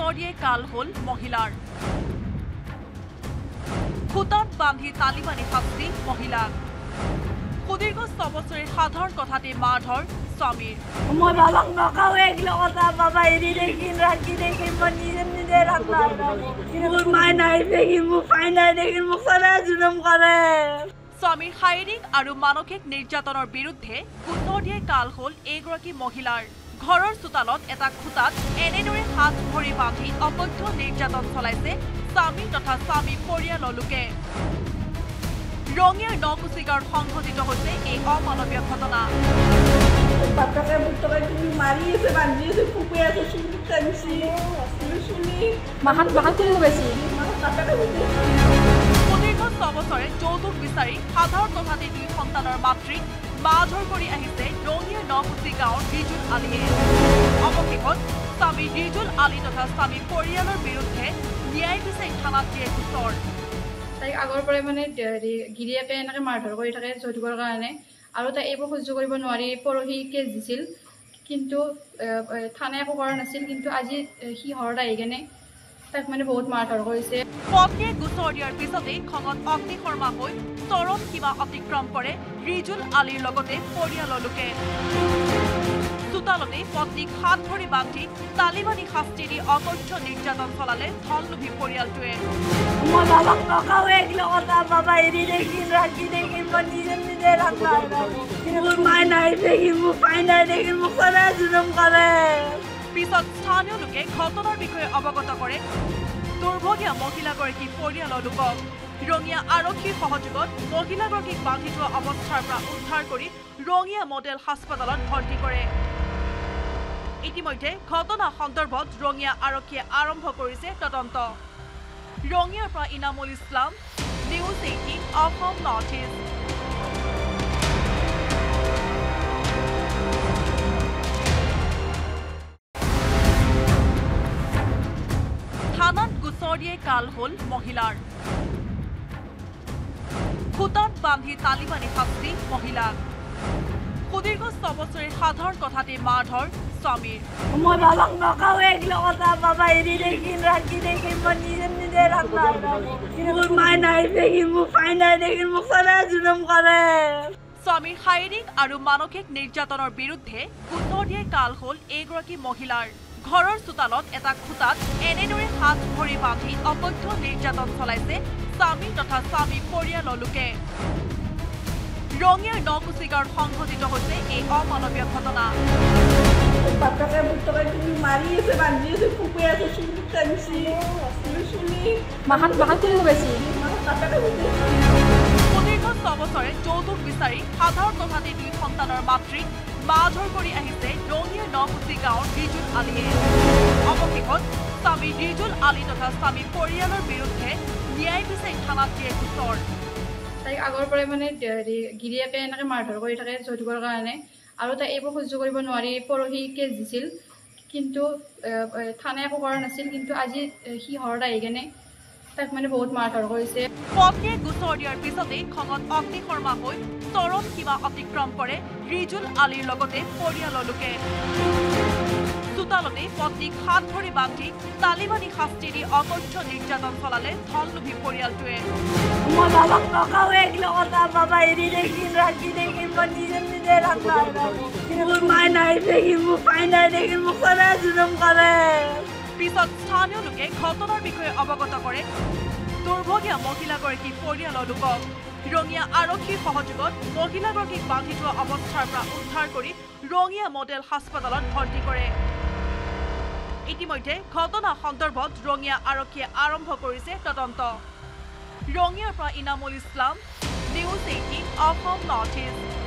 গোচৰীয়ে কাল হল মহিলাৰ খুটাত বান্ধি তালিবানী শাস্তি মহিলাক সুদীৰ্ঘ 6 বছৰীয়া সাধাৰণ কথাতে মাৰধৰ স্বামীৰ মই বাবাক নকাও এগুলো কথা বাবা এৰি দেখিন ৰাখি দেখিন মই নিজে ৰাখনা মোৰ মাই নাই দেখিন মোক ফাই নাই দেখিন মোক সদায় জুলুম কৰে স্বামীৰ শাৰীৰিক আৰু মানসিক নিৰ্যাতনৰ বিৰুদ্ধে গোচৰ দিয়ে কাল হল এগৰাকী মহিলাৰ ঘৰৰ চোতালত এটা খুটাত এনেদৰে হাত ভৰি বান্ধি অবৈধ নিৰ্যাতন চলাইছে স্বামী তথা স্বামী পৰিয়ালৰ লোকে ৰঙিয়াৰ নকুচি গাঁৱত সংঘটিত হৈছে এই অমানৱীয় ঘটনা বাচ্চাকে বুটকে তুমি মাৰি আছে বান্ধি আছে ফুপে আছে শুনি কানছি শুনি মাহাত কোনে বেছি সুদীৰ্ঘ 6 বছৰে যৌতুক বিচাৰি সাধাৰণ কথাতে 2 সন্তানৰ মাতৃক মাৰধৰ কৰি আহিছে ৰঙিয়াৰ নকুচি গাঁৱৰ ৰিজুল আলীয়ে অৱশেষত স্বামী ৰিজুল আলী তথা স্বামী পৰিয়ালৰ বিৰুদ্ধে ন্যায় বিচাৰি থানাত দিয়ে গোচৰ তাইক আগৰ পৰাই মানে গিৰিয়াকে এনেকৈ মাৰধৰ কৰি থাকে যৌতুকৰ কাৰণে আৰু তাই এইবোৰ সহ্য কৰিব নোৱাৰি পৰহি কেছ দিছিল কিন্তু থানাই একো কৰা নাছিল কিন্তু আজি সি ঘৰত আহি কেনে তাক মানে বহুত মাৰধৰ কৰিছে পত্নীয়ে গোচৰ দিয়াৰ পিছতেই খঙত অগ্নিশৰ্মা হৈ চৰম সীমা অতিক্ৰম কৰে ৰিজুল আলীৰ লগতে পৰিয়ালৰ লোকে চোতালতে পত্নীক হাত ধৰি বান্ধি তালিবানী শাস্তি দি অকথ্য নিৰ্যাতন চলালে ধনলোভী পৰিয়ালটোৱে মই বাবাক নকাও এগুলো কথা বাবা এৰি দেখিন ৰাখি দেখিন মই নিজে ৰাখনা মোৰ মাই নাই দেখিন মোক ফাই নাই দেখিন মোক সদায় জুলুম কৰে পিছত স্থানীয় লোকে ঘটনাৰ বিষয়ে অৱগত কৰে দুৰ্ভগীয়া মহিলাগৰাকীৰ পৰিয়ালৰ লোকক ৰঙিয়া আৰক্ষীৰ সহযোগত মহিলাগৰাকীক বান্ধি থোৱা অৱস্থাৰ পৰা উদ্ধাৰ কৰি ৰঙিয়া মডেল হাস্পতালত ভৰ্তি কৰে ইতিমধ্যে ঘটনা সন্দৰ্ভত ৰঙিয়া আৰক্ষীয়ে আৰম্ভ কৰিছে তদন্ত ৰঙিয়াৰ পৰা Inamul Islam news 18 Assam north east থানাত গোচৰ দিয়ে কাল হল মহিলাৰ খুটাত বান্ধি তালিবানী শাস্তি মহিলাক সুদীৰ্ঘ 6 বছৰীয়া সাধাৰণ কথাতে মাৰধৰ স্বামীৰ মই বাবাক নকাও এগুলো কথা বাবা এৰি দেখিন ৰাখি দেখিন মই নিজে ৰাখনা মোৰ মাই নাই দেখিন মোক ফাই নাই দেখিন মোক সদায় জুলুম কৰে স্বামীৰ শাৰীৰিক আৰু মানসিক নিৰ্যাতনৰ বিৰুদ্ধে গোচৰ দিয়ে কাল হল এগৰাকী মহিলাৰ ঘৰৰ চোতালত এটা খুটাত এনেদৰে হাত ভৰি বান্ধি অবৈধ নিৰ্যাতন চলাইছে স্বামী তথা স্বামী পৰিয়ালৰ লোকে ৰঙিয়াৰ নকুচি গাঁৱত সংঘটিত হৈছে এই অমানৱীয় ঘটনা বাচ্চাকে বুটকে তুমি মাৰি আছে বান্ধি আছে ফুপে আছে শুনি কানছি শুনি মাহাত কোনে বেছি সুদীৰ্ঘ 6 বছৰে যৌতুক বিচাৰি সাধাৰণ কথাতে 2 সন্তানৰ মাতৃক মাৰধৰ কৰি আহিছে ৰঙিয়াৰ নকুচি গাঁৱৰ ৰিজুল আলীয়ে অৱশেষত স্বামী ৰিজুল আলী তথা স্বামী পৰিয়ালৰ বিৰুদ্ধে ন্যায় বিচাৰি থানাত দিয়ে গোচৰ তাইক আগৰ পৰাই মানে গিৰিয়াকে এনেকৈ মাৰধৰ কৰি থাকে যৌতুকৰ কাৰণে আৰু তাই এইবোৰ সহ্য কৰিব নোৱাৰি পৰহি কেছ দিছিল কিন্তু থানাই একো কৰা নাছিল কিন্তু আজি সি ঘৰত আহি কেনে তাক মানে বহুত মাৰধৰ কৰিছে পত্নীয়ে গোচৰ দিয়াৰ পিছতেই খঙত অগ্নিশৰ্মা হৈ চৰম সীমা অতিক্ৰম কৰে ৰিজুল আলীৰ লগতে পৰিয়ালৰ লোকে চোতালতে পত্নীক হাত ধৰি বান্ধি তালিবানী শাস্তি দি অকথ্য নিৰ্যাতন চলালে ধনলোভী পৰিয়ালটোৱে মই বাবাক নকাও এগুলো কথা বাবা এৰি দেখিন ৰাখি দেখিন মই নিজে ৰাখনা মোৰ মাই নাই দেখিন মোক ফাই নাই দেখিন মোক সদায় জুলুম কৰে পিছত স্থানীয় লোকে ঘটনাৰ বিষয়ে অৱগত কৰে দুৰ্ভগীয়া মহিলাগৰাকীৰ পৰিয়ালৰ লোকক ৰঙিয়া আৰক্ষীৰ সহযোগত মহিলাগৰাকীক বান্ধি থোৱা অৱস্থাৰ পৰা উদ্ধাৰ কৰি ৰঙিয়া মডেল হাস্পতালত ভৰ্তি কৰে ইতিমধ্যে ঘটনা সন্দৰ্ভত ৰঙিয়া আৰক্ষীয়ে আৰম্ভ কৰিছে তদন্ত ৰঙিয়াৰ পৰা Inamul Islam news 18 Assam north east